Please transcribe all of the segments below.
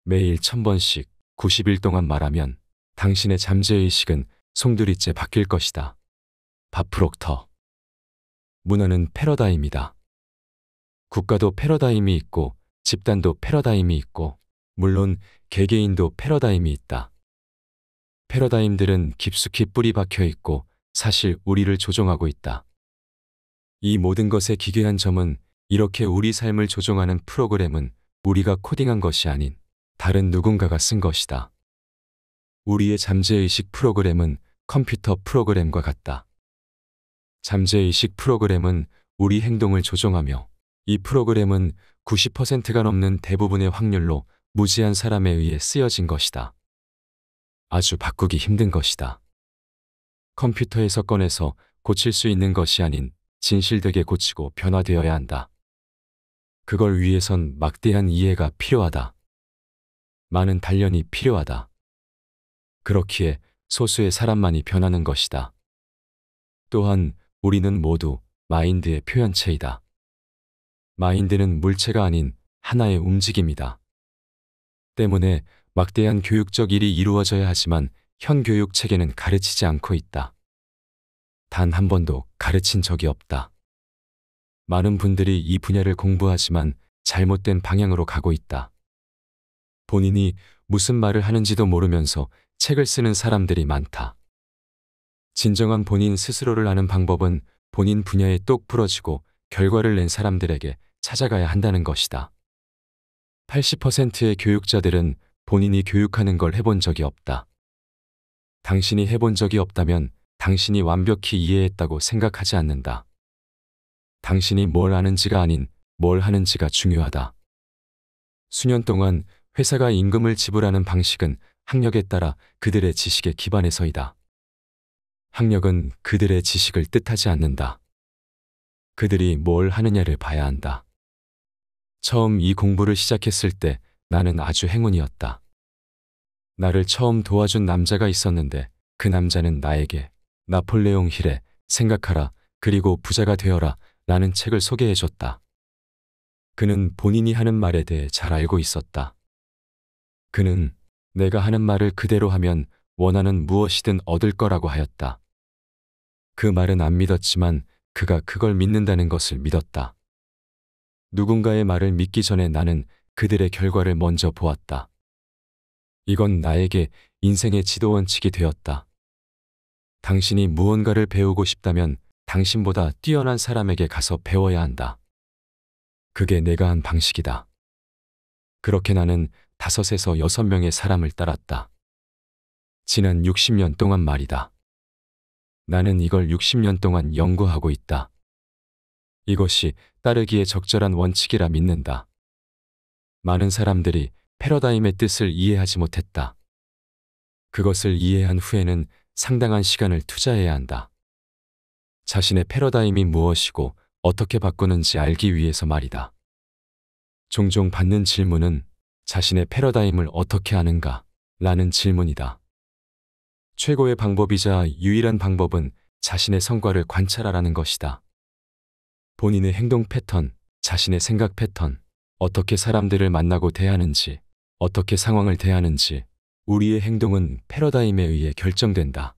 매일 1000번씩 90일 동안 말하면 당신의 잠재의식은 송두리째 바뀔 것이다. 밥 프록터. 문화는 패러다임이다. 국가도 패러다임이 있고 집단도 패러다임이 있고 물론 개개인도 패러다임이 있다. 패러다임들은 깊숙이 뿌리 박혀 있고 사실 우리를 조종하고 있다. 이 모든 것의 기괴한 점은 이렇게 우리 삶을 조종하는 프로그램은 우리가 코딩한 것이 아닌 다른 누군가가 쓴 것이다. 우리의 잠재의식 프로그램은 컴퓨터 프로그램과 같다. 잠재의식 프로그램은 우리 행동을 조종하며 이 프로그램은 90%가 넘는 대부분의 확률로 무지한 사람에 의해 쓰여진 것이다. 아주 바꾸기 힘든 것이다. 컴퓨터에서 꺼내서 고칠 수 있는 것이 아닌 진실되게 고치고 변화되어야 한다. 그걸 위해선 막대한 이해가 필요하다. 많은 단련이 필요하다. 그렇기에 소수의 사람만이 변하는 것이다. 또한 우리는 모두 마인드의 표현체이다. 마인드는 물체가 아닌 하나의 움직임이다. 때문에 막대한 교육적 일이 이루어져야 하지만 현 교육 체계는 가르치지 않고 있다. 단 한 번도 가르친 적이 없다. 많은 분들이 이 분야를 공부하지만 잘못된 방향으로 가고 있다. 본인이 무슨 말을 하는지도 모르면서 책을 쓰는 사람들이 많다. 진정한 본인 스스로를 아는 방법은 본인 분야에 똑 부러지고 결과를 낸 사람들에게 찾아가야 한다는 것이다. 80%의 교육자들은 본인이 교육하는 걸 해본 적이 없다. 당신이 해본 적이 없다면 당신이 완벽히 이해했다고 생각하지 않는다. 당신이 뭘 아는지가 아닌 뭘 하는지가 중요하다. 수년 동안 회사가 임금을 지불하는 방식은 학력에 따라 그들의 지식에 기반해서이다. 학력은 그들의 지식을 뜻하지 않는다. 그들이 뭘 하느냐를 봐야 한다. 처음 이 공부를 시작했을 때 나는 아주 행운이었다. 나를 처음 도와준 남자가 있었는데 그 남자는 나에게 나폴레옹 힐의 생각하라 그리고 부자가 되어라 라는 책을 소개해줬다. 그는 본인이 하는 말에 대해 잘 알고 있었다. 그는 내가 하는 말을 그대로 하면 원하는 무엇이든 얻을 거라고 하였다. 그 말은 안 믿었지만 그가 그걸 믿는다는 것을 믿었다. 누군가의 말을 믿기 전에 나는 그들의 결과를 먼저 보았다. 이건 나에게 인생의 지도 원칙이 되었다. 당신이 무언가를 배우고 싶다면 당신보다 뛰어난 사람에게 가서 배워야 한다. 그게 내가 한 방식이다. 그렇게 나는 5에서 6명의 사람을 따랐다. 지난 60년 동안 말이다. 나는 이걸 60년 동안 연구하고 있다. 이것이 따르기에 적절한 원칙이라 믿는다. 많은 사람들이 패러다임의 뜻을 이해하지 못했다. 그것을 이해한 후에는 상당한 시간을 투자해야 한다. 자신의 패러다임이 무엇이고 어떻게 바꾸는지 알기 위해서 말이다. 종종 받는 질문은 자신의 패러다임을 어떻게 아는가? 라는 질문이다. 최고의 방법이자 유일한 방법은 자신의 성과를 관찰하라는 것이다. 본인의 행동 패턴, 자신의 생각 패턴, 어떻게 사람들을 만나고 대하는지, 어떻게 상황을 대하는지, 우리의 행동은 패러다임에 의해 결정된다.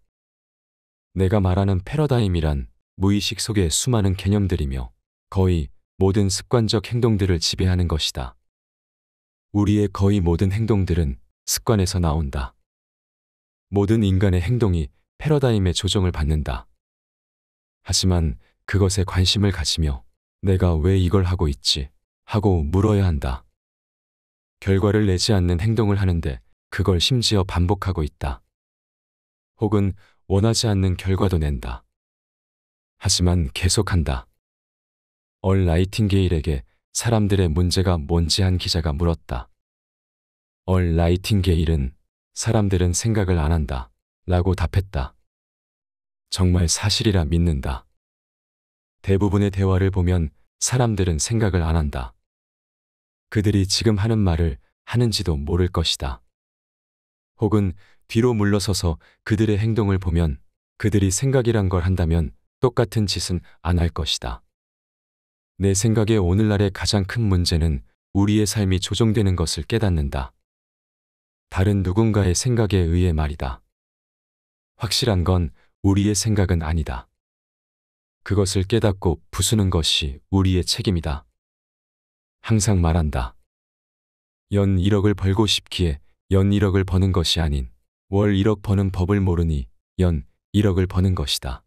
내가 말하는 패러다임이란 무의식 속의 수많은 개념들이며 거의 모든 습관적 행동들을 지배하는 것이다. 우리의 거의 모든 행동들은 습관에서 나온다. 모든 인간의 행동이 패러다임의 조정을 받는다. 하지만 그것에 관심을 가지며 내가 왜 이걸 하고 있지? 하고 물어야 한다. 결과를 내지 않는 행동을 하는데 그걸 심지어 반복하고 있다. 혹은 원하지 않는 결과도 낸다. 하지만 계속한다. 라이팅게일에게 사람들의 문제가 뭔지 한 기자가 물었다. 라이팅게일은 사람들은 생각을 안 한다. 라고 답했다. 정말 사실이라 믿는다. 대부분의 대화를 보면 사람들은 생각을 안 한다. 그들이 지금 하는 말을 하는지도 모를 것이다. 혹은 뒤로 물러서서 그들의 행동을 보면 그들이 생각이란 걸 한다면 똑같은 짓은 안 할 것이다. 내 생각에 오늘날의 가장 큰 문제는 우리의 삶이 조종되는 것을 깨닫는다. 다른 누군가의 생각에 의해 말이다. 확실한 건 우리의 생각은 아니다. 그것을 깨닫고 부수는 것이 우리의 책임이다. 항상 말한다. 연 1억을 벌고 싶기에 연 1억을 버는 것이 아닌 월 1억 버는 법을 모르니 연 1억을 버는 것이다.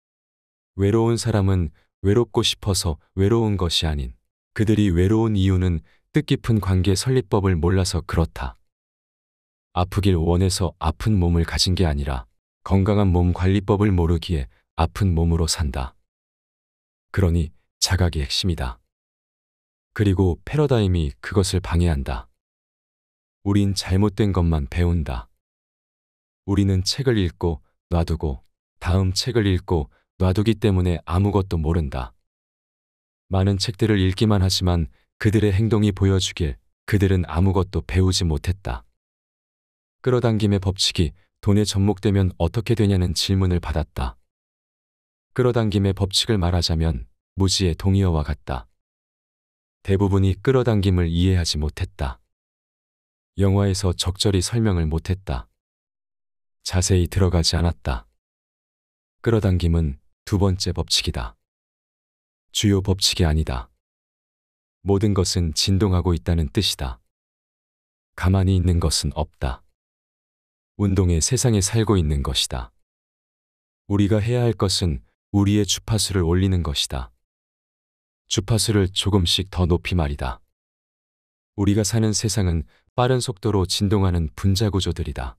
외로운 사람은 외롭고 싶어서 외로운 것이 아닌 그들이 외로운 이유는 뜻깊은 관계 설립법을 몰라서 그렇다. 아프길 원해서 아픈 몸을 가진 게 아니라 건강한 몸 관리법을 모르기에 아픈 몸으로 산다. 그러니 자각이 핵심이다. 그리고 패러다임이 그것을 방해한다. 우린 잘못된 것만 배운다. 우리는 책을 읽고 놔두고 다음 책을 읽고 놔두기 때문에 아무것도 모른다. 많은 책들을 읽기만 하지만 그들의 행동이 보여주길 그들은 아무것도 배우지 못했다. 끌어당김의 법칙이 돈에 접목되면 어떻게 되냐는 질문을 받았다. 끌어당김의 법칙을 말하자면 무지의 동의어와 같다. 대부분이 끌어당김을 이해하지 못했다. 영화에서 적절히 설명을 못했다. 자세히 들어가지 않았다. 끌어당김은 두 번째 법칙이다. 주요 법칙이 아니다. 모든 것은 진동하고 있다는 뜻이다. 가만히 있는 것은 없다. 운동의 세상에 살고 있는 것이다. 우리가 해야 할 것은 우리의 주파수를 올리는 것이다. 주파수를 조금씩 더 높이 말이다. 우리가 사는 세상은 빠른 속도로 진동하는 분자 구조들이다.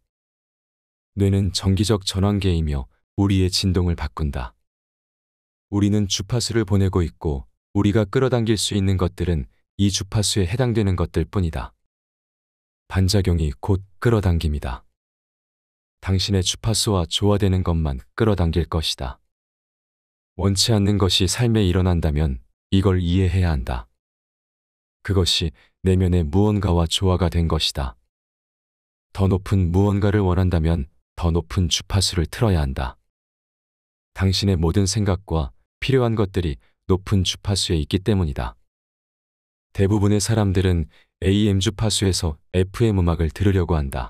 뇌는 정기적 전환계이며 우리의 진동을 바꾼다. 우리는 주파수를 보내고 있고 우리가 끌어당길 수 있는 것들은 이 주파수에 해당되는 것들 뿐이다. 반작용이 곧 끌어당김이다. 당신의 주파수와 조화되는 것만 끌어당길 것이다. 원치 않는 것이 삶에 일어난다면 이걸 이해해야 한다. 그것이 내면의 무언가와 조화가 된 것이다. 더 높은 무언가를 원한다면 더 높은 주파수를 틀어야 한다. 당신의 모든 생각과 필요한 것들이 높은 주파수에 있기 때문이다. 대부분의 사람들은 AM 주파수에서 FM 음악을 들으려고 한다.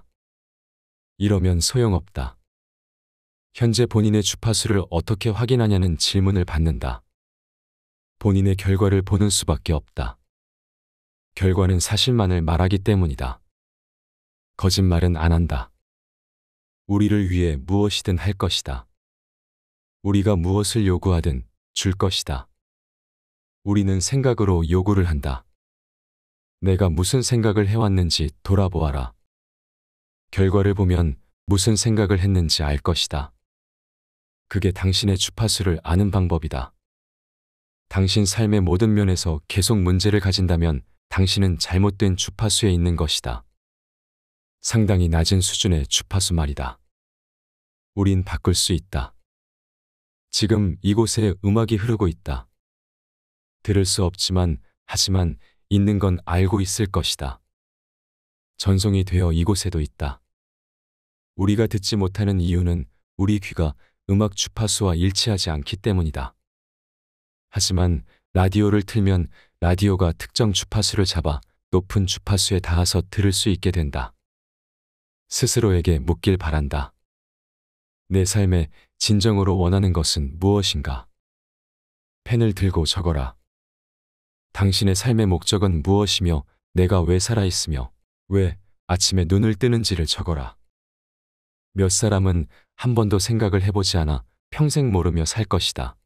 이러면 소용없다. 현재 본인의 주파수를 어떻게 확인하냐는 질문을 받는다. 본인의 결과를 보는 수밖에 없다. 결과는 사실만을 말하기 때문이다. 거짓말은 안 한다. 우리를 위해 무엇이든 할 것이다. 우리가 무엇을 요구하든 줄 것이다. 우리는 생각으로 요구를 한다. 내가 무슨 생각을 해왔는지 돌아보아라. 결과를 보면 무슨 생각을 했는지 알 것이다. 그게 당신의 주파수를 아는 방법이다. 당신 삶의 모든 면에서 계속 문제를 가진다면 당신은 잘못된 주파수에 있는 것이다. 상당히 낮은 수준의 주파수 말이다. 우린 바꿀 수 있다. 지금 이곳에 음악이 흐르고 있다. 들을 수 없지만 하지만 있는 건 알고 있을 것이다. 전송이 되어 이곳에도 있다. 우리가 듣지 못하는 이유는 우리 귀가 음악 주파수와 일치하지 않기 때문이다. 하지만 라디오를 틀면 라디오가 특정 주파수를 잡아 높은 주파수에 닿아서 들을 수 있게 된다. 스스로에게 묻길 바란다. 내 삶에 진정으로 원하는 것은 무엇인가? 펜을 들고 적어라. 당신의 삶의 목적은 무엇이며 내가 왜 살아있으며 왜 아침에 눈을 뜨는지를 적어라. 몇 사람은 한 번도 생각을 해보지 않아 평생 모르며 살 것이다.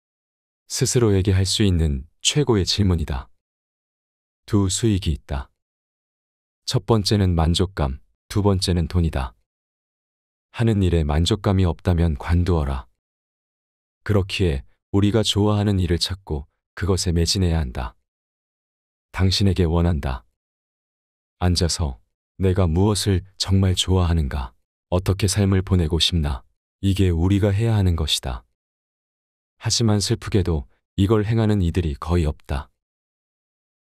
스스로에게 할 수 있는 최고의 질문이다. 두 수익이 있다. 첫 번째는 만족감, 두 번째는 돈이다. 하는 일에 만족감이 없다면 관두어라. 그렇기에 우리가 좋아하는 일을 찾고 그것에 매진해야 한다. 당신에게 원한다. 앉아서 내가 무엇을 정말 좋아하는가, 어떻게 삶을 보내고 싶나, 이게 우리가 해야 하는 것이다. 하지만 슬프게도 이걸 행하는 이들이 거의 없다.